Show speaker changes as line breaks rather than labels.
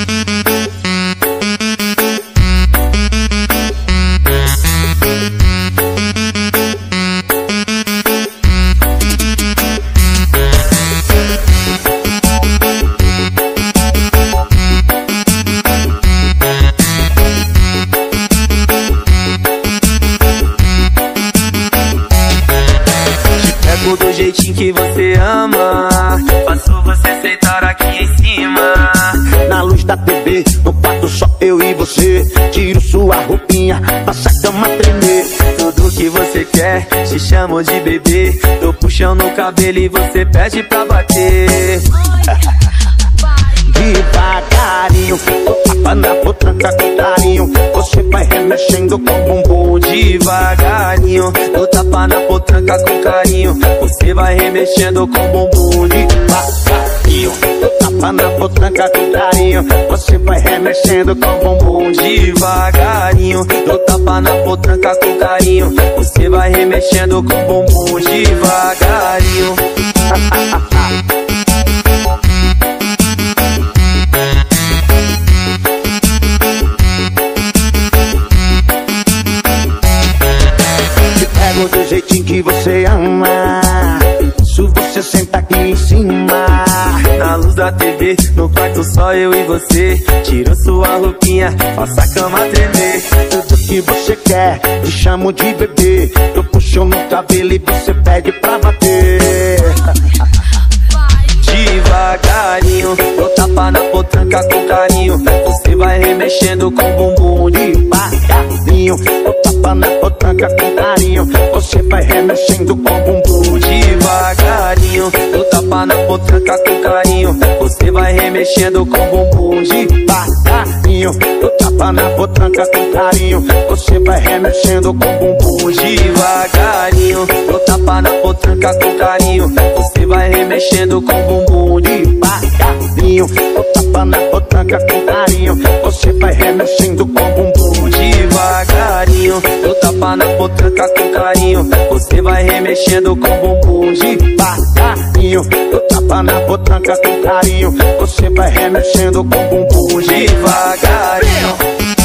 Do jeitinho que você ama, faço você sentar aqui em cima.
Na luz da TV, no quarto só eu e você. Tiro sua roupinha, faça a cama tremer.
Tudo que você quer, te chamo de bebê. Tô puxando o cabelo e você pede pra bater.
Devagarinho, tapa na potranca com carinho. Você vai remexendo com o bumbum.
Devagarinho, eu tapa na potranca com carinho. Você vai remexendo com o bumbum.
Devagarinho, eu tapa na potranca com carinho. Você vai remexendo com o bumbum.
Devagarinho, eu tapa na potranca com carinho. Você vai remexendo com o bumbum. Devagarinho.
Do jeitinho que você ama, se você senta aqui em cima.
Na luz da TV, no quarto só eu e você. Tiro sua roupinha, faça a cama tremer.
Tudo que você quer, te chamo de bebê. Eu puxo no cabelo e você pede pra bater.
Devagarinho, eu tapa na potranca com carinho. Você vai remexendo com o bumbum.
Devagarinho, eu tapa na potranca com carinho. Você vai remexendo com o bumbum.
Devagarinho, eu tapa na potranca com carinho. Você vai remexendo com o bumbum.
Devagarinho, eu tapa na potranca com carinho. Você vai remexendo com o bumbum.
Devagarinho, eu tapa na potranca com carinho. Você vai remexendo com o bumbum.
Devagarinho, eu tapa na potranca com carinho. Você vai remexendo com o bumbum.
Devagarinho, eu tapa na potranca com carinho. Você vai remexendo com o bumbum.
Devagarinho, eu tapa na potranca com carinho. Você vai remexendo com o bumbum.
Devagarinho.